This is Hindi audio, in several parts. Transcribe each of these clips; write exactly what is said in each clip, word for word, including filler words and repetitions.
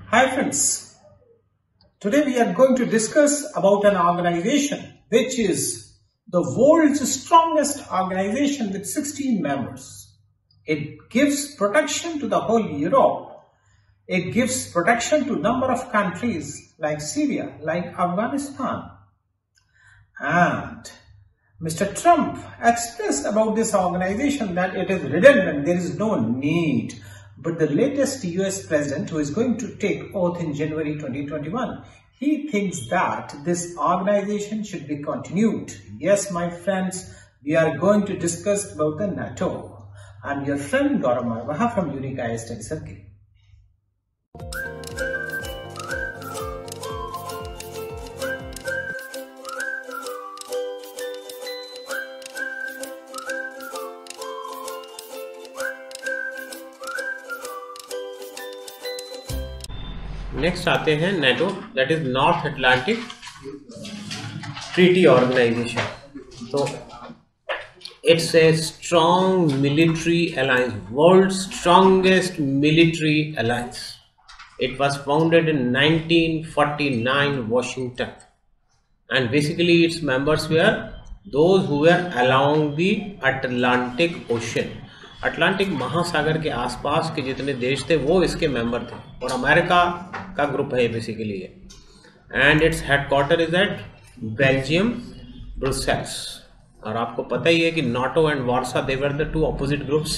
Hi friends, today we are going to discuss about an organization which is the world's strongest organization with sixteen members. It gives protection to the whole Europe. It gives protection to number of countries like Syria, like Afghanistan. And Mister Trump expressed about this organization that it is redundant, there is no need. But the latest U S president, who is going to take oath in January twenty twenty-one, he thinks that this organization should be continued. Yes, my friends, we are going to discuss about the NATO. I'm your friend Gaurav Marwaha from Unique I A S Study Circle. Next आते हैं NATO, that is North Atlantic Treaty Organization. तो it's a strong military alliance, world strongest military alliance. It was founded in nineteen forty nine Washington, and basically its members were those who were along the Atlantic Ocean. Atlantic महासागर के आसपास के जितने देश थे वो इसके मेंबर थे, और अमेरिका का ग्रुप है बेसिकली ये. And its headquarter is at Belgium, Brussels. और आपको पता ही है कि NATO and Warsaw, they were the two opposite groups.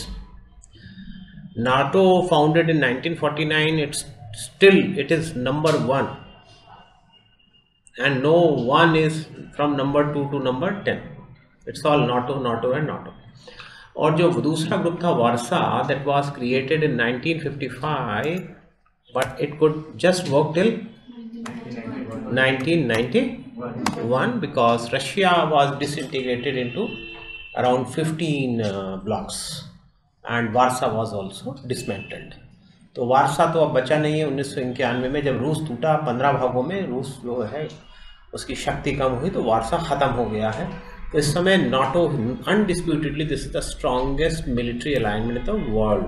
NATO founded in nineteen forty nine, it's still it is number one, and no one is from number two to number ten. It's all NATO NATO and NATO. और जो दूसरा ग्रुप था Warsaw, that was created in nineteen fifty five, but it could just work till nineteen ninety one because Russia was disintegrated into around fifteen blocks, and Warsaw was also dismantled. तो वार्सा तो अब बचा नहीं है. उन्नीस सौ इक्यानवे में जब रूस टूटा पंद्रह भागों में, रूस जो है उसकी शक्ति कम हुई, तो वार्सा ख़त्म हो गया है. तो इस समय NATO undisputedly this is the strongest military alignment in the world.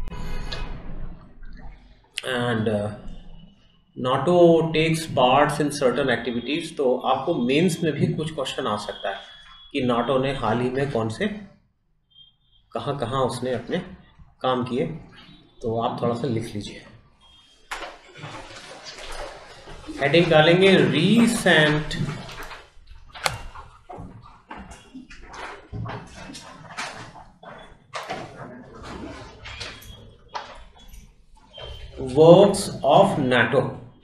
And NATO takes parts in certain activities. तो आपको मेंस में भी कुछ क्वेश्चन आ सकता है कि नाटो ने हाल ही में कौन से कहाँ कहाँ उसने अपने काम किए. तो आप थोड़ा सा लिख लीजिए. हेडिंग डालेंगे recent works of NATO.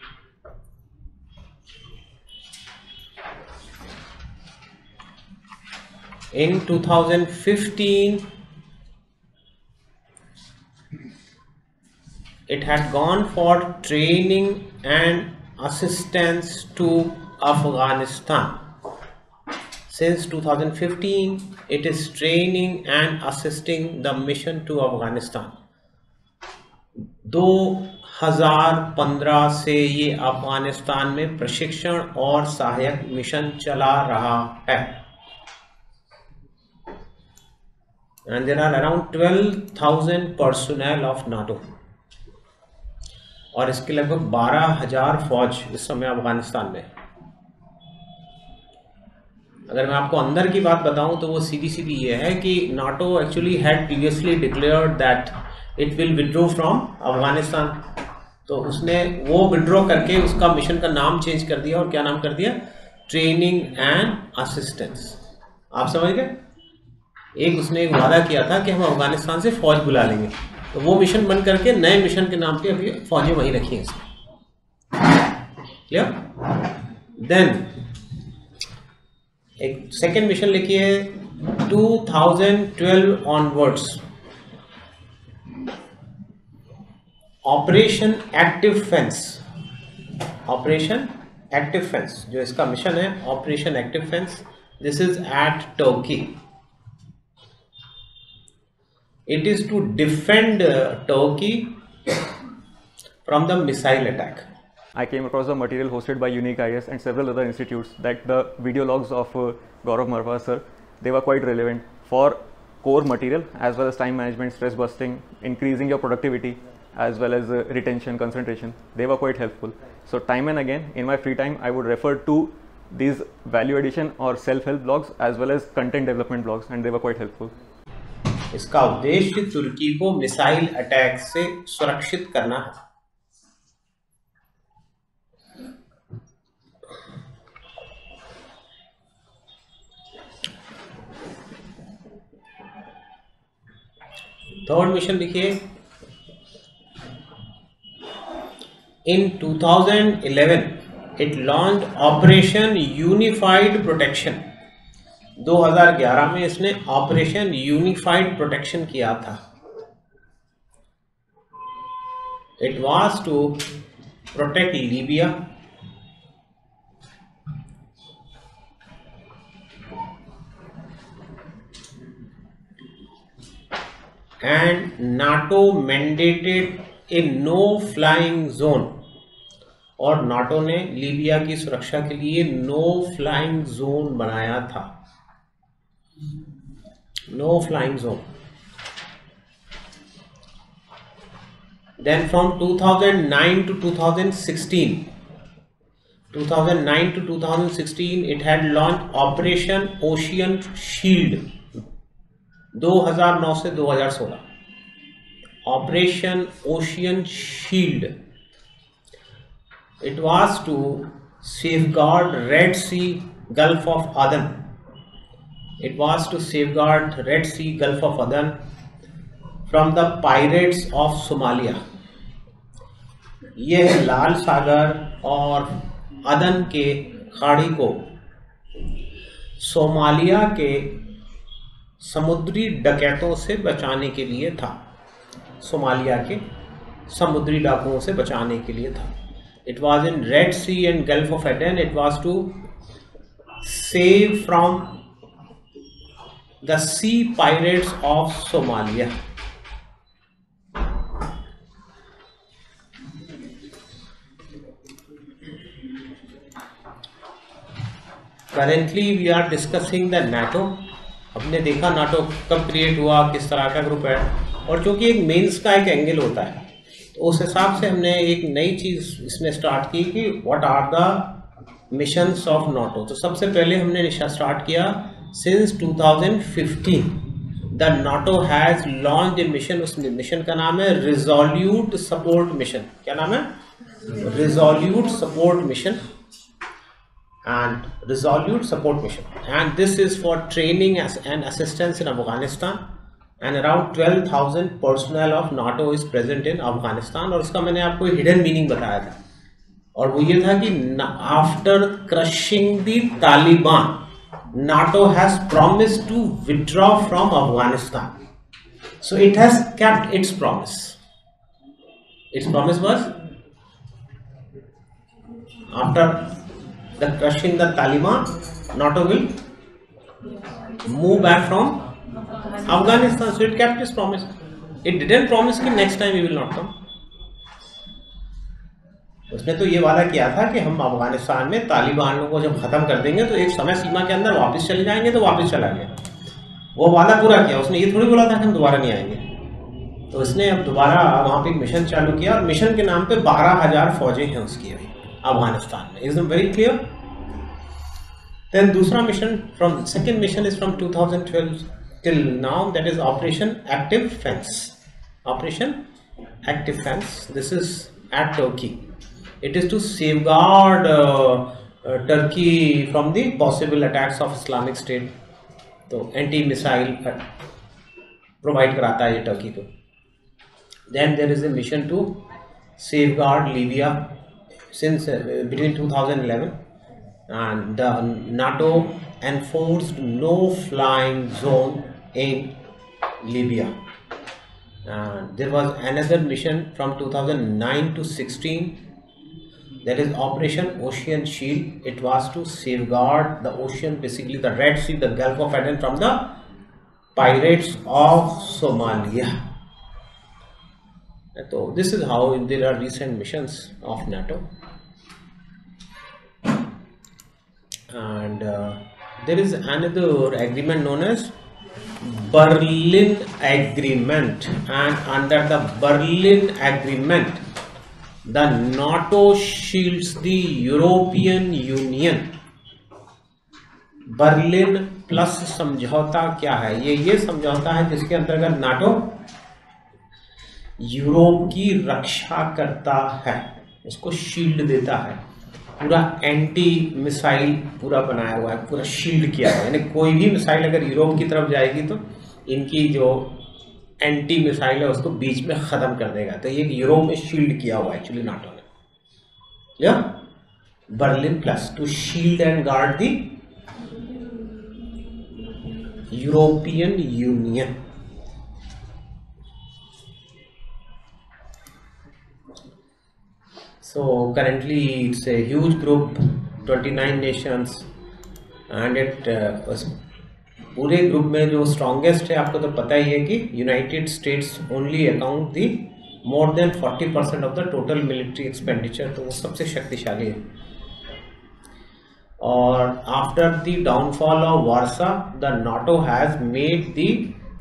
In two thousand fifteen, it had gone for training and assistance to Afghanistan. Since two thousand fifteen, it is training and assisting the mission to Afghanistan. दो हज़ार पंद्रह से ये अफगानिस्तान में प्रशिक्षण और सहायक मिशन चला रहा है. And there are around twelve thousand personnel of NATO, और इसके लगभग बारह हजार फौज इस समय अफगानिस्तान में. अगर मैं आपको अंदर की बात बताऊं तो वो सीधी सीधी ये है कि NATO actually had previously declared that it will withdraw from Afghanistan. तो उसने वो विड्रॉ करके उसका मिशन का नाम चेंज कर दिया, और क्या नाम कर दिया? Training and assistance. आप समझ गए? एक उसने एक वादा किया था कि हम अफगानिस्तान से फौज बुला लेंगे, तो वो मिशन बन करके नए मिशन के नाम पे अभी फौजें वहीं रखी हैं इसमें. क्लियर? देन एक सेकेंड मिशन लिखिए two thousand twelve onwards, operation active fence. Operation active fence जो इसका मिशन है, operation active fence, this is at Turkey. It is to defend Turkey from the missile attack. I came across the material hosted by Unique I A S and several other institutes that the video logs of uh, Gaurav Marwaha sir, they were quite relevant for core material as well as time management, stress busting, increasing your productivity, as well as uh, retention, concentration. They were quite helpful. So time and again in my free time I would refer to these value addition or self-help blogs as well as content development blogs, and they were quite helpful. इसका उद्देश्य तुर्की को मिसाइल अटैक से सुरक्षित करना है. थर्ड मिशन देखिए. In two thousand eleven it launch operation unified protection. दो हज़ार ग्यारह में इसने ऑपरेशन यूनिफाइड प्रोटेक्शन किया था. It was to protect Libya, and NATO mandated a no flying zone. और नाटो ने लीबिया की सुरक्षा के लिए नो फ्लाइंग जोन बनाया था. No flying zone. Then from two thousand nine to two thousand sixteen, two thousand nine to two thousand sixteen, it had launched Operation Ocean Shield. दो हज़ार नौ से दो हज़ार सोलह operation ocean shield. It was to safeguard Red Sea Gulf of Aden. It was to safeguard Red Sea Gulf of Aden from the pirates of Somalia. यह लाल सागर और अदन के खाड़ी को सोमालिया के समुद्री डकैतों से बचाने के लिए था. सोमालिया के समुद्री डाकुओं से बचाने के लिए था. It was in Red Sea and Gulf of Aden. It was to save from the sea pirates of Somalia. Currently we are discussing the NATO. हमने देखा नाटो कब क्रिएट हुआ, किस तरह का ग्रुप है, और चूंकि एक मेंस का एक एंगल होता है तो उस हिसाब से हमने एक नई चीज़ इसमें स्टार्ट की कि what are the missions of NATO. तो सबसे पहले हमने स्टार्ट किया since two thousand fifteen the NATO has launched a mission. उस मिशन का नाम है रिजोल्यूट सपोर्ट मिशन. क्या नाम है? Resolute support mission. and resolute support mission, and this is for training as and assistance in Afghanistan, and around twelve thousand personnel of NATO is present in Afghanistan. और उसका मैंने आपको हिडन मीनिंग बताया था, और वो ये था कि after crushing the Taliban NATO has promised to withdraw from Afghanistan. So it has kept its promise. Its promise was after the crushing the Taliban, NATO will move back from Afghanistan. So it kept its promise. It didn't promise कि next time we will not come. उसने तो ये वादा किया था कि हम अफगानिस्तान में तालिबानों को जब खत्म कर देंगे तो एक समय सीमा के अंदर वापस चले जाएंगे. तो वापस चला गया, वो वादा पूरा किया. उसने ये थोड़ी बोला था कि हम दोबारा नहीं आएंगे. तो उसने अब दोबारा वहाँ पे एक मिशन चालू किया, और मिशन के नाम पे बारह हजार फौजें हैं उसकी अभी अफगानिस्तान में. Is very clear. देन दूसरा mission from second mission is from two thousand twelve till now, that is operation active fence. Operation active fence, this is at Turkey. It is to safeguard uh, uh, Turkey from the possible attacks of Islamic State. तो एंटी मिसाइल प्रोवाइड कराता है ये टर्की को. Then there is a mission to safeguard Libya since uh, between two thousand eleven, and the NATO enforced no flying zone in Libya. And there was another mission from two thousand nine to sixteen. That is Operation Ocean Shield. It was to safeguard the ocean, basically the Red Sea, the Gulf of Aden, from the pirates of Somalia. So this is how there are recent missions of NATO. And uh, there is another agreement known as Berlin Agreement, and under the Berlin Agreement, the NATO shields the European Union. Berlin plus समझौता क्या है? ये ये समझौता है जिसके अंतर्गत नाटो यूरोप की रक्षा करता है, इसको शील्ड देता है, पूरा एंटी मिसाइल पूरा बनाया हुआ है, पूरा शील्ड किया हुआ है। यानी कोई भी मिसाइल अगर यूरोप की तरफ जाएगी तो इनकी जो एंटी मिसाइल है उसको बीच में खत्म कर देगा। तो ये यूरोप में शील्ड किया हुआ है एक्चुअली नाटो ने। या Berlin plus to shield and guard the European Union. So currently it's a huge group, twenty-nine nations, and it uh, पूरे ग्रुप में जो स्ट्रॉन्गेस्ट है आपको तो पता ही है कि United States only account the more than forty percent of the total military expenditure, तो वो सबसे शक्तिशाली है। और after the downfall of Warsaw the NATO has made the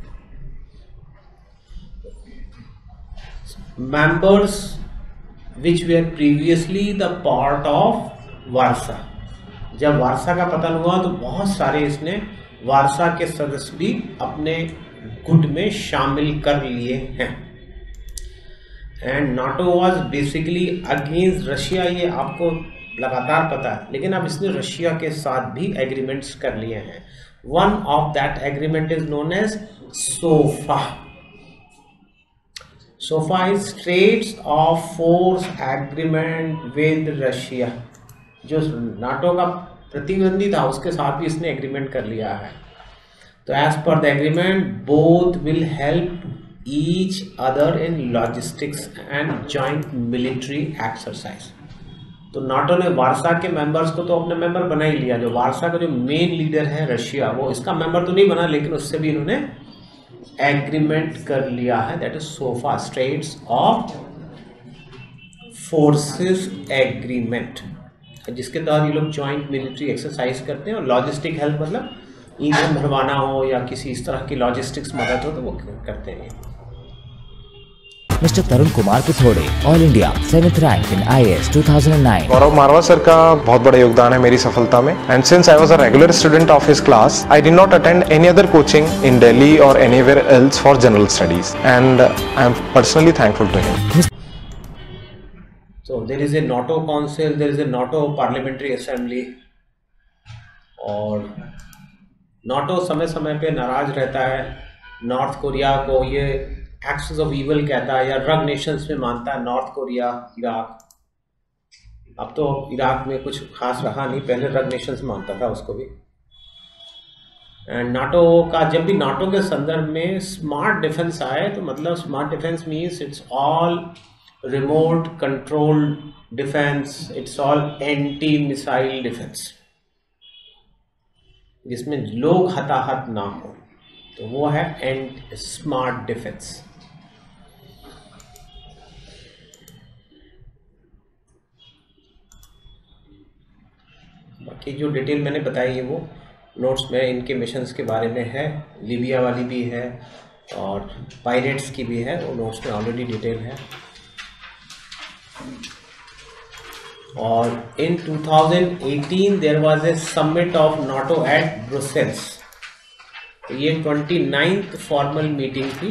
members which were previously the part of Warsaw. जब वार्सा का पतन हुआ तो बहुत सारे इसने वार्सा के सदस्य भी अपने गुट में शामिल कर लिए हैं। And NATO was basically against Russia, ये आपको लगातार पता है, लेकिन अब इसने रशिया के साथ भी एग्रीमेंट्स कर लिए हैं। One of that agreement is known as SOFA. SOFA is straits of force agreement with Russia. जो नाटो का प्रतिद्वंदी था उसके साथ भी इसने एग्रीमेंट कर लिया है। तो as per the agreement both will help each other in logistics and joint military exercise. तो नाटो ने वार्सा के मेंबर्स को तो अपने मेंबर बना ही लिया। जो वार्सा का जो मेन लीडर है रशिया, वो इसका मेंबर तो नहीं बना, लेकिन उससे भी इन्होंने एग्रीमेंट कर लिया है। That is SOFA, straits of forces agreement, जिसके तहत ये लोग जॉइंट मिलिट्री एक्सरसाइज करते हैं। और लॉजिस्टिक हेल्प मतलब ईंधन भरवाना हो या किसी इस तरह की लॉजिस्टिक्स मदद हो तो वो करते हैं। Mister Tarun Kumar Pithode, all India seventh rank in I A S two thousand nine. Gaurav Marwa sir का बहुत बड़ा योगदान है मेरी सफलता में। And since I was a regular student of his class, I did not attend any other coaching in Delhi और anywhere else for general studies, and I am personally thankful to him. So there is a NATO council, there is a NATO parliamentary assembly, और NATO समय समय पे नाराज रहता है नॉर्थ कोरिया को, ये एक्सेस ऑफ ईवल कहता है या ड्रग नेशंस में मानता है नॉर्थ कोरिया, इराक। अब तो इराक में कुछ खास रहा नहीं, पहले ड्रग नेशंस मानता था उसको भी। एंड नाटो का जब भी नाटो के संदर्भ में स्मार्ट डिफेंस आए तो मतलब smart defence means it's all remote control defence, it's all anti missile defence, जिसमें लोग हताहत ना हो, तो वो है एंड स्मार्ट डिफेंस। बाकी जो डिटेल मैंने बताई है वो नोट्स में इनके मिशंस के बारे में है, लीबिया वाली भी है और पायरेट्स की भी है, वो नोट्स में ऑलरेडी डिटेल है। और in two thousand eighteen there was a summit of NATO at Brussels. तो ये ट्वेंटी नाइन्थ फॉर्मल मीटिंग थी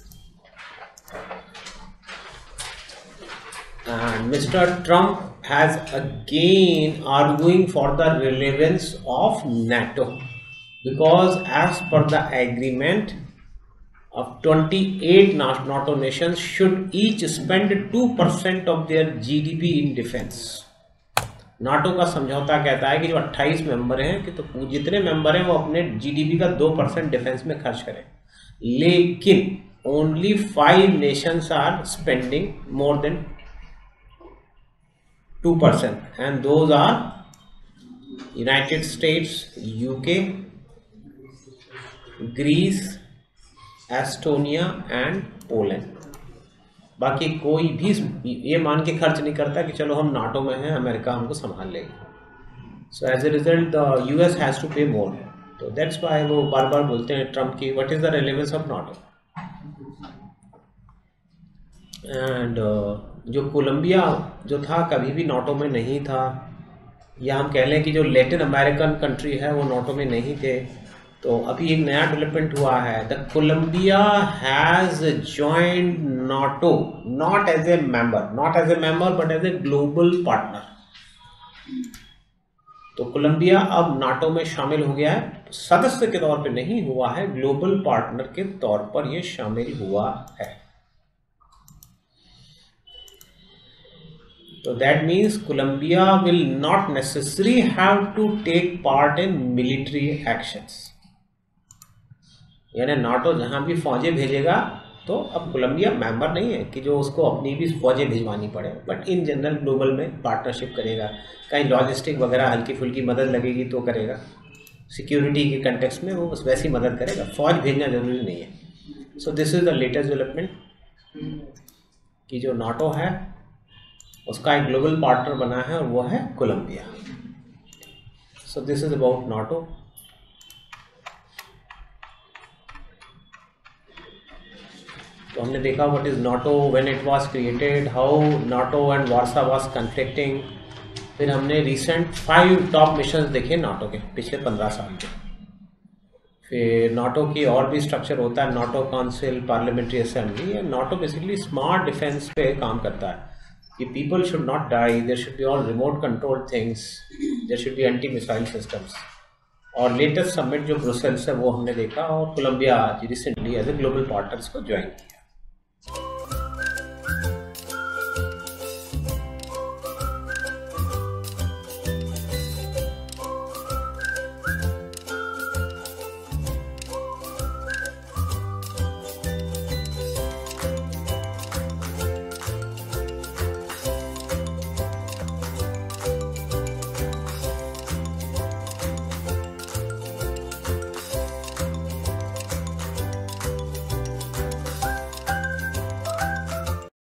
and mister Trump has again arguing for the relevance of NATO, because as per the agreement of twenty-eight NATO nations should each spend two percent of their G D P in defense. NATO का समझौता कहता है कि जो अट्ठाईस मेंबर हैं कि तो जितने मेंबर हैं वो अपने जीडीपी का दो परसेंट डिफेंस में खर्च करें, लेकिन only five nations are spending more than two percent, and those are United States, U K, Greece, Estonia and Poland. बाकी कोई भी ये मान के खर्च नहीं करता कि चलो हम नाटो में हैं, अमेरिका हमको संभाल लेगी। So as a result the U S has to pay more, तो दैट्स वाई वो बार बार बोलते हैं ट्रम्प की what is the relevance of NATO. And जो कोलंबिया जो था कभी भी नाटो में नहीं था, या हम कह लें कि जो लैटिन अमेरिकन कंट्री है वो नाटो में नहीं थे। तो अभी एक नया डेवलपमेंट हुआ है, the Colombia has joined NATO not as a member, not as a member but as a global partner. तो कोलंबिया अब नाटो में शामिल हो गया है, सदस्य के तौर पे नहीं हुआ है, ग्लोबल पार्टनर के तौर पर ये शामिल हुआ है। So that means Colombia will not necessarily have to take part in military actions. यानी नाटो जहां भी फौजें भेजेगा तो अब कोलंबिया मेंबर नहीं है कि जो उसको अपनी भी फौजें भिजवानी पड़े, बट इन जनरल ग्लोबल में पार्टनरशिप करेगा, कहीं लॉजिस्टिक वगैरह हल्की फुल्की मदद लगेगी तो करेगा, सिक्योरिटी के कंटेक्स्ट में वो बस वैसी मदद करेगा, फौज भेजना जरूरी नहीं है। So this is the latest development कि जो नाटो है उसका एक ग्लोबल पार्टनर बना है और वो है Colombia. So this is about NATO. तो हमने देखा what is NATO, when it was created, how NATO and Warsaw was conflicting. फिर हमने रिसेंट फाइव टॉप मिशंस देखे नाटो के पिछले पंद्रह साल के। फिर नाटो की और भी स्ट्रक्चर होता है, NATO council, parliamentary assembly. And NATO basically smart defence पे काम करता है कि people should not die, there should be all remote controlled things, there should be anti missile systems। और लेटेस्ट समिट जो ब्रुसेल्स है वो हमने देखा, और Colombia recently as a global partner इसको ज्वाइन किया।